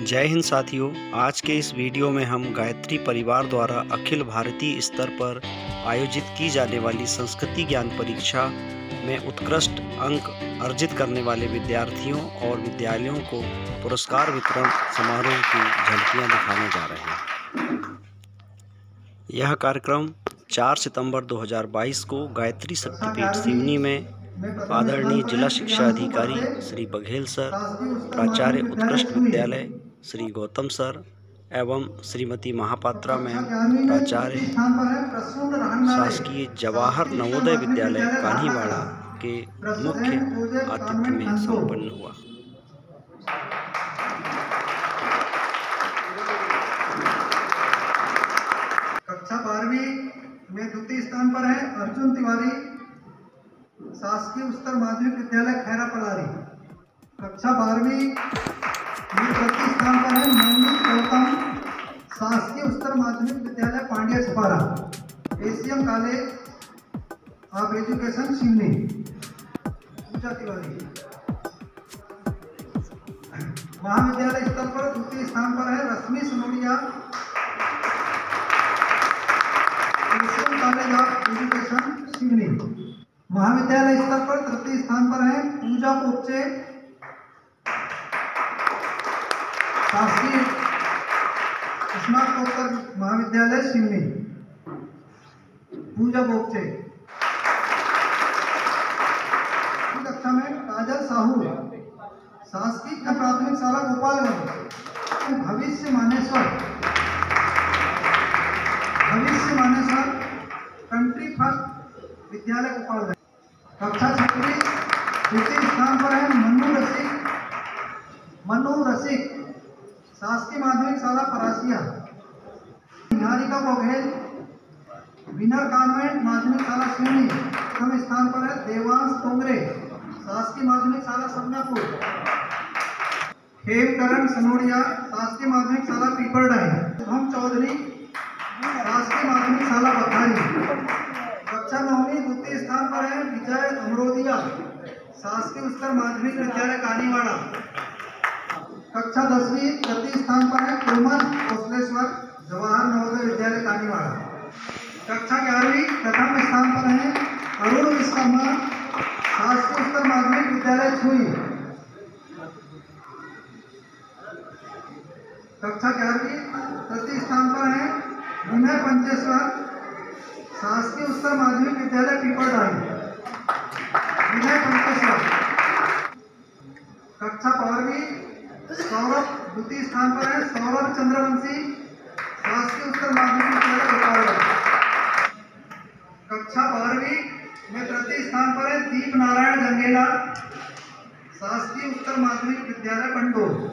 जय हिंद साथियों। आज के इस वीडियो में हम गायत्री परिवार द्वारा अखिल भारतीय स्तर पर आयोजित की जाने वाली संस्कृति ज्ञान परीक्षा में उत्कृष्ट अंक अर्जित करने वाले विद्यार्थियों और विद्यालयों को पुरस्कार वितरण समारोह की झलकियां दिखाने जा रहे हैं। यह कार्यक्रम 4 सितंबर 2022 को गायत्री शक्तिपीठ सिवनी में आदरणीय जिला शिक्षा अधिकारी श्री बघेल सर, प्राचार्य उत्कृष्ट विद्यालय श्री गौतम सर एवं श्रीमती महापात्रा मैम, प्राचार्य शासकीय जवाहर नवोदय विद्यालय कान्हीवाड़ा के मुख्य आतिथ्य में संपन्न हुआ। कक्षा 12वीं में द्वितीय स्थान पर है अर्जुन तिवारी, शासकीय उच्चतर माध्यमिक विद्यालय खैरा पलारी। कक्षा 12वीं में तृतीय स्थान पर है नवनीत गौतम, शासकीय उच्चतर माध्यमिक विद्यालय Pandiya Chhapara. ACM college of education Seoni. Pooja Tiwari महाविद्यालय स्तर पर द्वितीय स्थान पर है Rashmi Sanodia, ACM college of education Seoni. महाविद्यालय स्तर पर तृतीय स्थान पर है पूजा पोपचे, शासकीय स्नातकोत्तर महाविद्यालय सिवनी। पूजा पोपचे। कक्षा में काजल साहू, शासकीय प्राथमिक शाला गोपालगंज। भविष्य मानेश्वर कंट्री फर्स्ट विद्यालय गोपालगंज। कक्षा 6वीं द्वितीय स्थान पर है मनु रसिक, शासकीय माध्यमिक शाला परासिया। निहारिका बघेल, विनर कॉन्वेंट माध्यमिक शाला सिवनी। प्रथम स्थान पर है देवांश तोंगरे, शासकीय माध्यमिक शाला समनापुर। खेमकरण सनोडिया, शासकीय माध्यमिक शाला पीपरडाई। शुभम चौधरी, शासकीय माध्यमिक शाला बखारी। कक्षा 9वीं द्वितीय स्थान पर है विजय अमरोदिया, शासकीय उच्चतर माध्यमिक विद्यालय कान्हीवाड़ा। कक्षा 10वीं तृतीय स्थान पर है कोमल कौशलेश्वर, जवाहर नवोदय विद्यालय कान्हीवाड़ा। कक्षा 11वीं प्रथम स्थान पर है अरुण विश्वकर्मा, शासकीय उच्चतर माध्यमिक विद्यालय छुई। कक्षा 11वीं तृतीय स्थान पर है विनय पंचेश्वर, शासकीय उच्चतर माध्यमिक विद्यालय पीपरडाई। विनय पंचेश्वर। कक्षा 12वीं सौरभ द्वितीय स्थान पर है सौरभ चंद्रवंशी, शासकीय उच्चतर माध्यमिक विद्यालय गोपालगंज। कक्षा 12वीं में तृतीय स्थान पर है दीप नारायण जंगेला, शासकीय उच्चतर माध्यमिक विद्यालय पंडोल।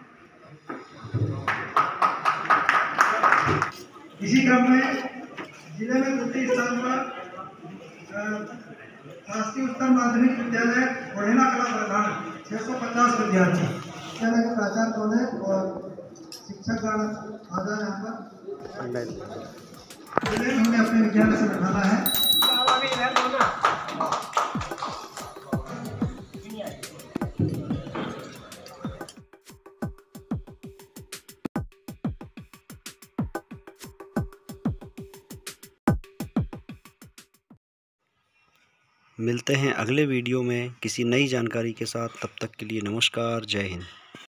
इसी क्रम में जिले में द्वितीय स्थान पर शासकीय उच्चतर माध्यमिक विद्यालय बढ़ेना कला प्रधान, 650 विद्यार्थी। विद्यालय के प्राचार्य कौन है और शिक्षकगण आ जाए यहाँ पर। जिले में हमने अपने विद्यालय से निकाला है। मिलते हैं अगले वीडियो में किसी नई जानकारी के साथ। तब तक के लिए नमस्कार, जय हिंद।